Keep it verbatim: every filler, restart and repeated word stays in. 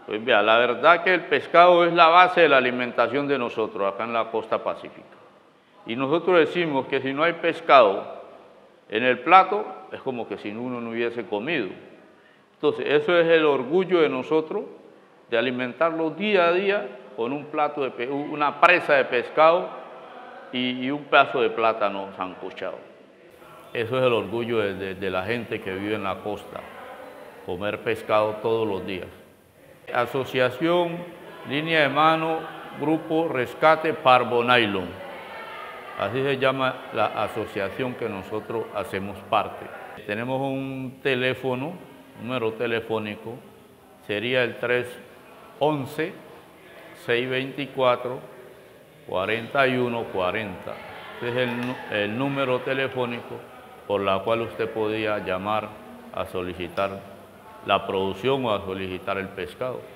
Pues vea, la verdad que el pescado es la base de la alimentación de nosotros acá en la costa pacífica. Y nosotros decimos que si no hay pescado en el plato, es como que si uno no hubiese comido. Entonces, eso es el orgullo de nosotros, de alimentarlos día a día con un plato de una presa de pescado y, y un pedazo de plátano sancochado. Eso es el orgullo de, de, de la gente que vive en la costa, comer pescado todos los días. Asociación Línea de Mano Grupo Rescate Parvo Nylon. Así se llama la asociación que nosotros hacemos parte. Tenemos un teléfono, número telefónico, sería el tres once, seiscientos veinticuatro, cuarenta y uno cuarenta. Este es el, el número telefónico por la cual usted podía llamar a solicitar la producción o a solicitar el pescado.